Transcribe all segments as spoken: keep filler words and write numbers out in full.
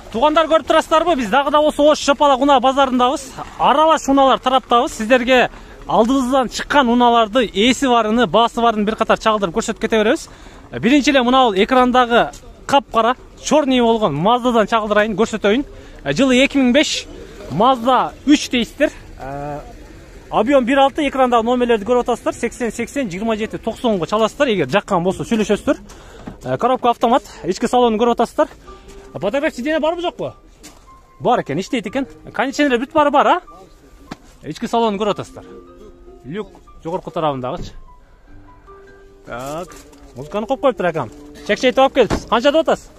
Туғандар көріп тұрасыздарбы? Біз дағы да осы Ош Жапалақ уна базарындабыз. Аралаш уналар тараптабыз. Сіздерге алдыбыздан шыққан уналарды есі барыны, басы барын бір қатар чағылдырып көрсетіп кете береміз. Биринчиле мынау экрандағы қап-қара, чорный болған Mazdaдан чағылдырайын, көрсетейін. Жылы эки миң беш Mazda үч дейсіздер. Объем бир алты, экрандағы номерлерді көріп отырсыздар. сексен сексен жыйырма жети токсонго чаласыздар. Егер жаққан болса сүйлөшөсүздөр. Коробка автомат, ички салонун көріп отырсыздар. Фотограф сидене барбы жоқ па? Бар екен, иштейт екен. Кондиционер бүт бары бар, а? Ички салонун көріп отырсыздар. Люк жогорку тарабындагычы. Так, музыканы коюп коюптур акам. Чек-чекти алып келипсиз. Канча деп атасыз?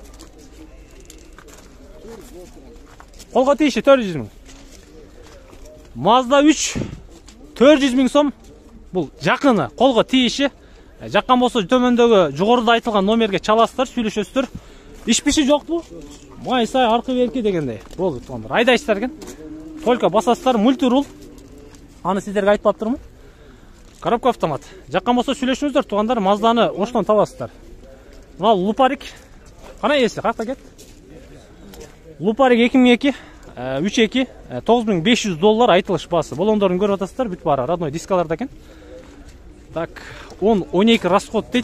Колго тийиши төрт жүз миң. Mazda үч төрт жүз миң сом. Бул жакыны, колго тийиши. Жаккан болсо төмөндөгү жогоруда айтылган номерге чаласыздар, сүйлөшөсүздөр. Иш пиши жок бу. Май сай аркы берки дегендей. Болду тугандар. Айдайсыздар экен. Только басасыздар, мультирул. Аны сиздерге айтып атырмын. Коробка автомат. Жаккан болсо сүйлөшүңүздөр тугандар, Мазданы Оштон табасыздар. Мына Лупарик. Кана эси, какта кет? Лупарик эки миң эки, үч эки, тогуз миң беш жүз доллар айтылыш басы. Болондорун көрүп атасыздар, бүт бары родной дискаларда экен. Так, он он эки расход дейт.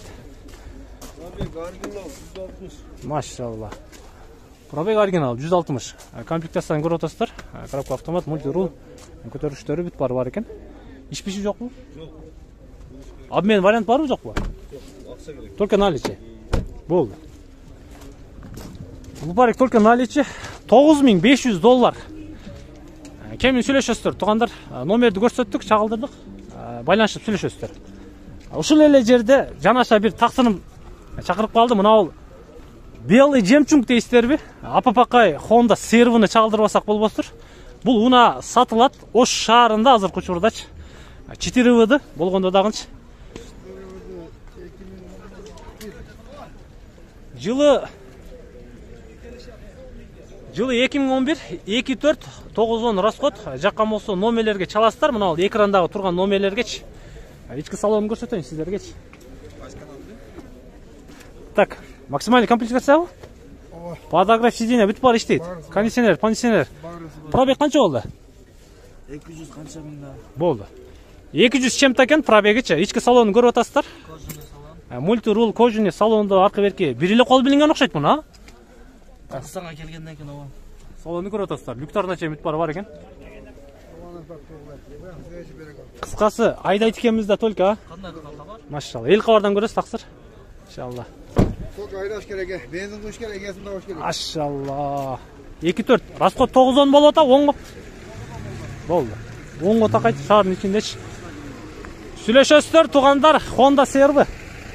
Машалла. Пробег оригинал жүз алтымыш. Комплектацияны көрүп атасыздар. Коробка автомат, мультирул, көтөрүштөрү бүт бары бар экен. Иш пиши жокпу? Жок. Обмен вариант барбы жокпу? Акча керек. Только наличие. Болду. Лупарик только наличие тогуз миң беш жүз доллар. Кемин сүйлөшөсүздөр тугандар. Номерди көрсөттүк, чагылдырдык. Байланышып сүйлөшөсүздөр. Ушул эле жерде жанаша бир таксырым чакырып калды. Мына белый жемчуг дейсиздерби? Апапакай Honda сервини чагылдырбасак болбостур. Бул уна сатылат Ош шаарында азыркы учурдачы. четири вэ болгондо дагынчы. Жылы Жылы эки миң он бир, эки төрт, тогуз он расход. Жаккан болсо номерлерге чаласыздар. Мына экрандагы турган номерлергечи. Ички салонун көрсөтөйүн сиздергечи. Так, максимальный комплектациябы? Фотограф сиденье бүт бар иштейт. Кондиционер, кондиционер. Пробег канча болду? эки жүз канча миң болду. эки жүз чем-то экен пробегичи. Ички салонун көрүп атасыздар. Мультирул, кожуный салонду аркы берки бир эле кол билинген окшойт муна. Таксаңа келгенден кийин ого. Салонду көрүп атасыздар. Люктарына чейин бүт бар бар экен. Кыскасы айдайт экенбизде только, а? Кандай калта бар? Машалла. Эл кабардан көрөсүз таксыр. Иншалла. Только айдаш керек, бензин куш керек, эгесин табыш керек. Машалла. эки төрт. Расход тогуз он болуп атат, оңго. Болду. Оңго такайт шаардын ичиндечи. Сүйлөшөсүздөр тугандар, Honda си эр ви.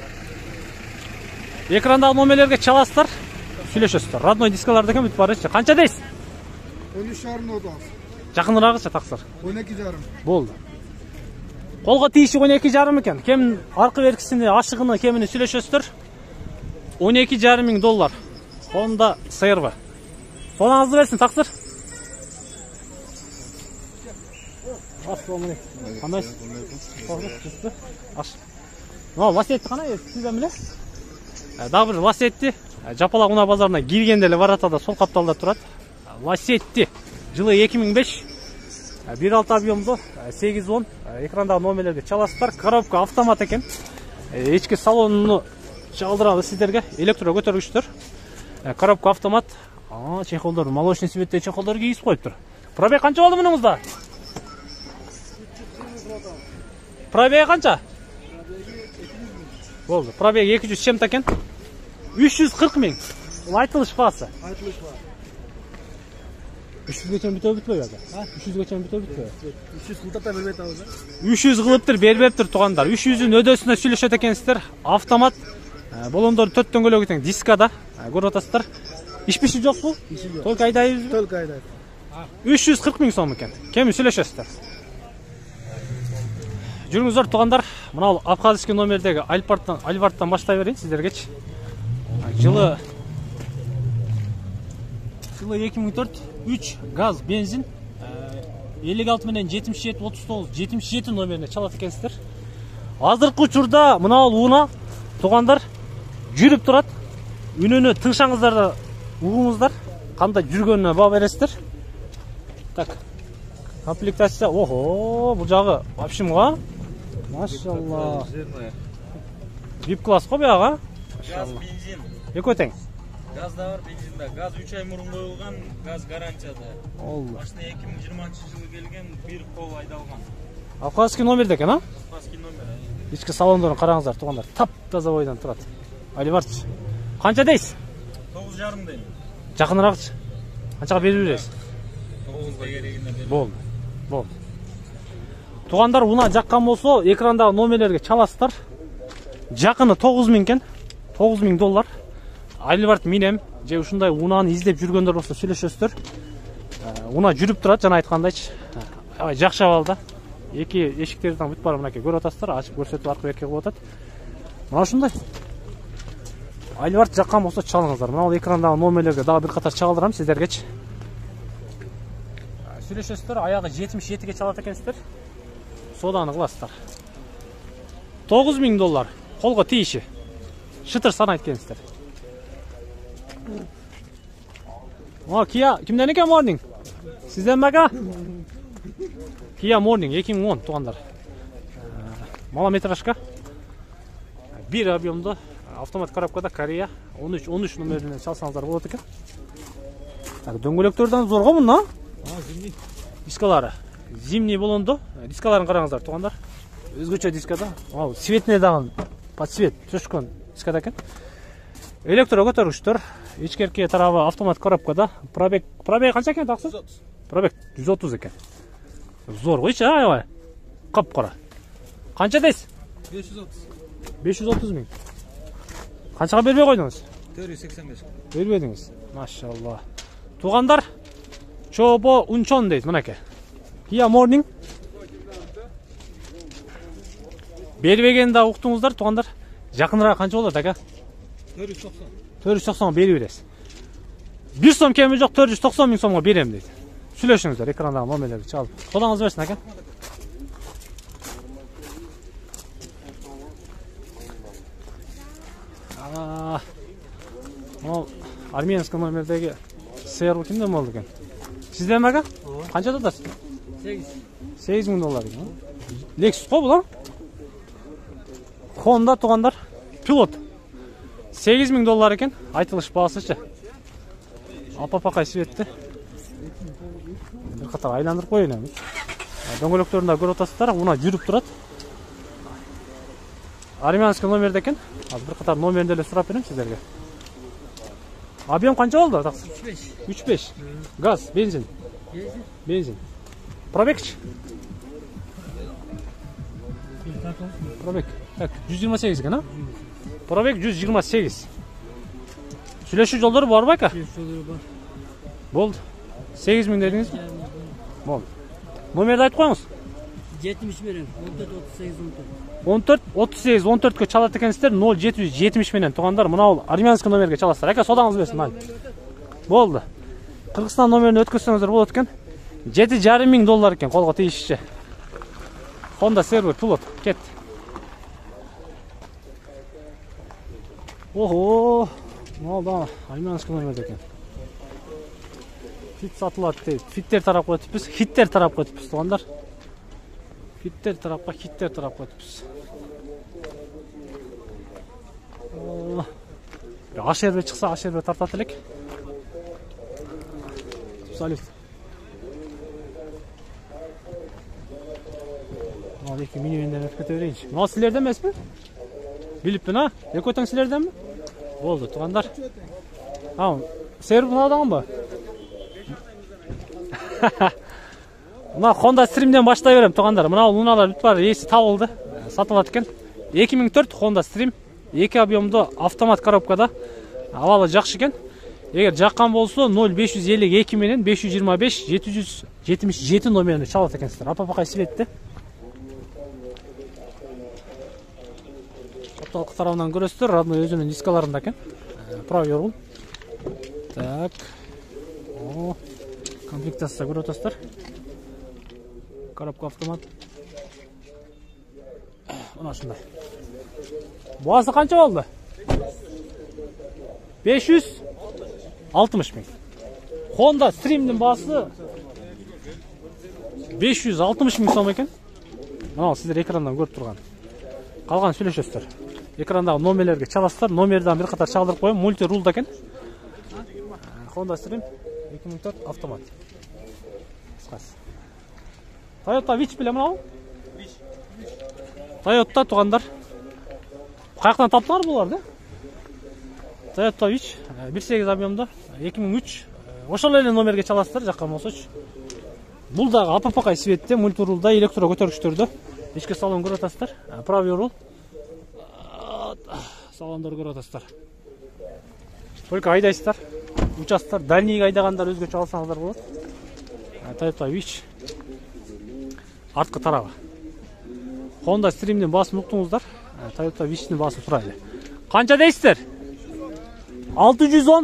Экрандагы номерлерге чаласыздар. Сүйлөшөсүздөр. Родной дискаларда экен бүт барычы. Канча дейсиз? он үч жарым отуз. Жакыныраагычы таксыр. он эки жарым. Болду. Колго тийиши он эки жарым экен. Кем аркы беркисини, ашыгыны, кемини сүйлөшөсүздөр. он эки жарым миң доллар. Honda си эр ви. Сонаңызды берсин таксыр. Ассаламу алейкум. Кандайсыз? Аш. Мына Васиетти кана сиз да биле? Дагы бир Васиетти Жапалак уна базарына киргенде эле баратада сол капталда турат. Васиетти жылы эки миң беш, бир алты объемдо, сегиз он, экрандагы номерлерге чаласыздар. Коробка автомат экен. Ички салонуну чалдырабыз сиздерге. Электро көтөргүчтөр. Коробка автомат. А, чехолдор, молочный цветтеги чехолдор кийип коюптур. Пробег канча болду мунуңузда? Пробег канча? Болду. Пробег эки жүз чем-то экен. үч жүз кырк миң. Бул айтылыш басы. Айтылыш бар. үч жүзгө чейин бүтө бүтпөйбү ага? А? үч жүзгө чейин бүтө бүтпөйбү? үч жүз кылтата бербейт абыз. үч жүз кылыптыр, бербептир тугандар. үч жүздүн өдөсүнө сүйлөшөт экенсиздер. Автомат. Болондор төрт дөңгөлөгү тең дискада. Көрүп атасыздар. Иш пиши жокпу? Иши жок. Только айдайбызбы? Только айдайт. үч жүз кырк миң сом экен. Кеми сүйлөшөсүздөр. Жүрүңүздөр тугандар. Мына абхазский номердеги Альбарттан, Альбарттан баштай берейин сиздергечи. Жылы Жылы эки миң төрт, үч газ, бензин, элүү алты менен жетимиш жети, отуз тогуз, жетимиш жети номерине чалат экенсиздер. Азыркы учурда мына уна тугандар жүрүп турат. Үнүнү тыңшаңыздар да угуңуздар. кандай жүргөнүнө баа бересиздер. Так. Комплектация. Ого, бул жагы вообщемга. Машалла. Вип класс го буяга. Газ, бензин. Экөө тең. Газ да бар, бензин да. Газ үч ай мурун коюлган, газ гарантияда. Олду. Машина эки миң жыйырманчы жылы келген, бир кол айдалган. Алкаский номерде экен, а? Алкаский номер. Ички салондорун караңыздар, туугандар. Тап таза бойдон турат. Айли-барчы. Канча дейсиз? тогуз жарым дейм. Жакыныраакчы. Канчага берип бересиз? тогуз дегерегине берип. Болду. Болду. Туугандар, уна жаккан болсо, экрандагы номерлерге чаласыздар. Жакыны тогуз миң экен. тогуз миң доллар. Айли-барт минем. Же ушундай унаны издеп жүргөндөр болсо сүйлөшөсүздөр. Уна жүрүп турат, жана айткандайчы. Аябай жакшы абалда. Эки эшиктерден бүт бар мынакей көрүп атасыздар, ачып көрсөтүп аркы берке кылып атат. Мына ушундай. Айли-барт жаккан болсо чалыңыздар. Мына экрандагы номерлерге дагы бир катар чагылдырам сиздергечи. Сүйлөшөсүздөр, аягы жетимиш жетиге чалат экенсиздер. Соданы кыласыздар. тогуз миң доллар. Колго тийиши. Шытыр санайт экенсиздер. О, Kia, кимден экен Morning? Сизден бака? Kia Morning эки миң он туугандар. Малометражка. Бир объемдо автомат коробкада Корея он үч он үч номеринен чалсаңыздар болот экен. Так, дөңгөлөктөрдөн зор го мына. А, зимний. Дискалары. Зимний болонду. Дискаларын караңыздар туугандар. Өзгөчө дискада. Ал цветный дагы подсвет түшкөн дискада экен. Электро көтөргүчтөр. Ичкерки тарабы автомат коробкада. Пробег, пробег канча экен таксы? жүз отуз. Пробег жүз отуз экен. Зор гойчу, аябай. Кап-кара. Канча дейсиз? беш жүз отуз. беш жүз отуз миң. Канчага бербей койдуңуз? төрт жүз сексен беш. Бербедиңиз. Машалла. Туугандар, Чобо Унчон дейт мынакей. Kia Morning. Бербегенди да уктуңуздар туугандар. Жакыныраак канча болот ака? төрт жүз токсон. төрт жүз токсонго берип бересиз. бир сом кеми жок, төрт жүз токсон миң сомго берем дейт. Сүйлөшүңүздөр, экрандагы номерлерди чалып. Колуңуз берсин ака. Ага. Мол армянский номердеги сыйыр кимден болду экен? Сизден ака? Канча атасыз? сегиз. сегиз миң доллар экен. Lexus го бул, а? Honda туугандар, пилот. сегиз миң доллар экен. Айтылыш баасычы. Апа-пакай светти. Бир катар айландырып коеюн эми. Дөңгөлөктөрүн да көрүп атасыздар, уна жүрүп турат. Армянский номерде экен. Азыр бир катар номерин деле сурап берем сиздерге. Объем канча болду? үч беш. үч беш. Газ, бензин. Бензин. Бензин. Пробегчи? Пробег. Так, жүз жыйырма сегиз экен, а? Пробег жүз жыйырма сегиз. Сүйлөшүү жолдору барбы ака? Болду. сегиз миң дедиңиз? Болду. Номерди айтып коюңуз. жетимиш менен он төрт отуз сегиз он төрткө чалат экенсиздер. ноль жети жүз жетимиш менен туугандар, мына бул армянский номерге чаласыздар. Ака, содаңыз берсин, майли. Болду. Кыргызстан номерин өткөзсөңүздөр болот экен. жети жарым миң доллар экен колго тийишчи. Honda Server пилот. Кет. Ого, мал да армянский номерде экен. Фит сатылат дейт. Фиттер тарапка өтүпбүз, хиттер тарапка өтүпбүз туугандар. Фиттер тарапка, хиттер тарапка өтүпбүз. Ашербе чыкса, ашербе тартат элек. Салют. Мал эки минивенден өтүп кете берейинчи. Мал силерден эмеспи? Билиппин, а? Экөө тең силерденби? Болду, туугандар. А, сервис алдыңбы? Мына Honda Stream'ден баштай берем, туугандар. Мына унаалар бүт бар, эси табылды. Сатылат экен. эки миң төрт Honda Stream, эки объемдо автомат коробкада. Абалы жакшы экен. Эгер жаккан болсо ноль беш жүз элүү эки менен беш жүз жыйырма беш жети жүз жетимиш жети номерине чалат экенсиздер. Апа-пакай светти. Опталык тарабынан көрөсүздөр, родной өзүнүн дискаларында экен. Правый руль. Так. О, комплектация көрүп атасыздар. Коробка автомат. Мына ушундай. Баасы канча болду? беш жүз алтымыш миң. Honda Stream'nin bası beş yüz altmış ming сом екен. Мына сіздер экрандан көріп тұрған. Қалған сөйлесесіздер. Экрандағы номерлерге чаласыздар. Номерден бір қатар чалдырып қоямын. Мульти рулда екен. Honda Stream екі мың төрт автомат. Қысқасы. Toyota Wish біле мынау? Toyota туғандар. Қаяқтан таптыңдар бұларды? Toyota Wish bir сегиз объемда екі мың үч. Ошол эле номерге чаласыздар, жаккан болсочу. Бул дагы А П П К светте, мультирулда, электро көтөргүчтөрдө. Ички салон көрүп атасыздар. Правый рул. Салондор көрүп атасыздар. Только айдайсыздар. Участар, дальнийге айдагандар өзгөчө алсаңыздар болот. Toyota Wish. Арткы тарабы. Honda Stream'дин баасын уктуңуздар. Toyota Wish'тин баасын сурайлы. Канча дейсиздер? алты жүз он.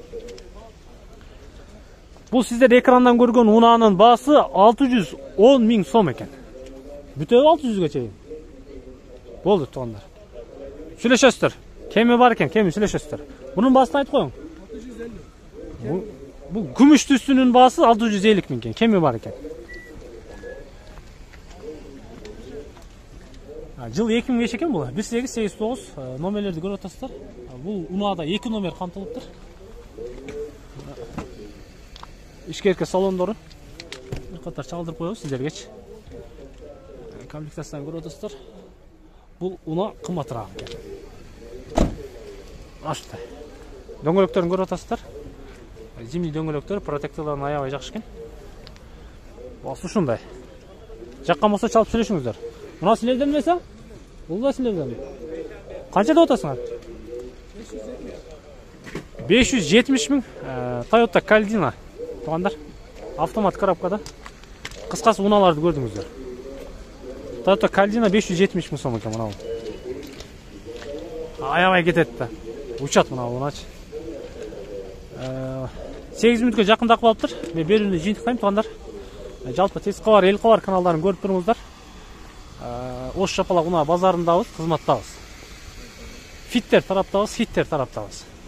Бұл сіздер экрандан көрген унаның басы алты жүз он миң сом екен. Бүтөбү алты жүзгө чейин. Болды туғандар. Сүйлөшөсүздөр. Кеми бар екен, кеми сүйлөшөсүздөр. Bunun басын айтып коюң. Бұл күмүш түстүнүн басы алты жүз элүү миң екен. Кеми бар екен. Жыл эки миң беш екен бұл. bir сегиз сегиз тогуз номерлерди көрүп атасыздар. Бұл унада эки номер камтылыптыр. Ишкерке салондору. Bir қатар чалдырып коебуз сиздергечи. Комплектацияны көрүп атасыздар. Бұл уна кымбатыраак екен. Ашты. Дөңгөлөктөрүн көрүп атасыздар. Зимний дөңгөлөктөр, протекторлорун аябай жакшы экен. Басы ушундай. Жаккан болсо чалып сүйлөшүңүздөр. Мына силерден эмесе? Бул да силерден. Канча деп атасыңар? беш жүз жетимиш миң. Toyota Caldina. Туғандар. Автомат коробкада. Кыскасы уналарды көрдүңүздөр. Toyota Caldina беш жүз жетимиш миң сом екен мынау. Аябай кетет да. Учат мынау уначы. сегиз мүнөткө жакындап калыптыр. Мен берүүнү жыйынтыктайм туғандар. Жалпы тескы бар, элки бар каналдарын көрүп туруңуздар. Ош Шапалак унаа базарындабыз, кызматтабыз. Фиттер тараптабыз, хиттер тараптабыз.